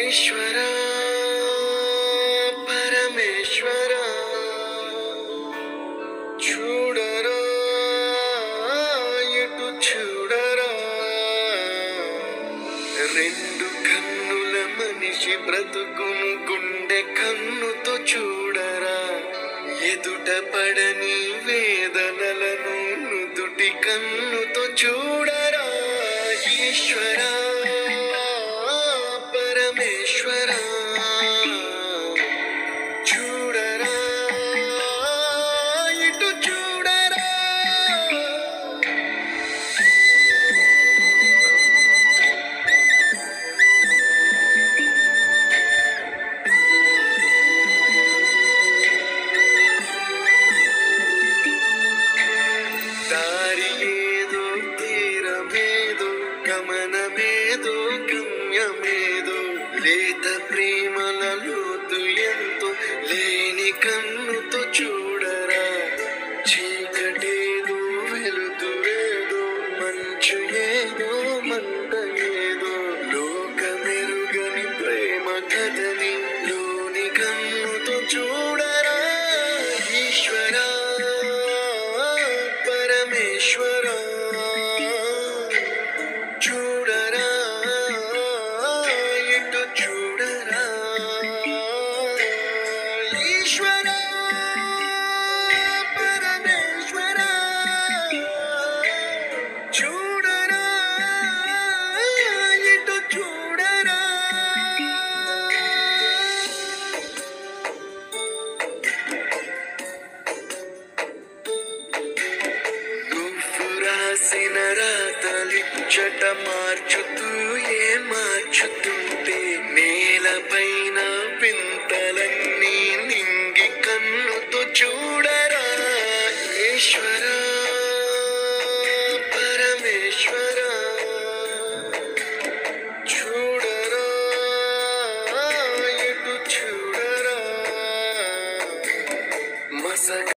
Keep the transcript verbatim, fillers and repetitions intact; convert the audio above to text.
ఈశ్వరా పరమేశ్వరా చూడరా ఇటు చూడరా రెండు కన్నుల మనిషి బ్రతుకును గుండె కన్నుతో చూడరా ఎదుట పడని వేదనలను నుదుటి కన్నుతో చూడరా ఈశ్వరా పరమేశ్వరా చూడరా ఇటు చూడరా దారి ఏదో తీరమేదో గమనమేదో గమ్యమేదో లేత ప్రేమల లోతు ఎంతో లేని కన్నుతో చూడరా చీకటేదో వెలుతురేదో మంచు ఏదో మంట ఏదో లోకమెరుగని ప్రేమ కథని లోని కన్నుతో చూడరా ఈశ్వరా పరమేశ్వరా చూడరా ఇటు చూడరా ఈశ్వరా పరమేశ్వరా చూడరా ఇటు చూడరా నువ్వు రాసిన రాతలిచ్చట మార్చుతూ ఏ మార్చుతుంటే నేలపైన వింతలన్నీ నింగి కన్నుతో చూడరా ఈశ్వరా పరమేశ్వరా చూడరా ఇటు చూడరా మసక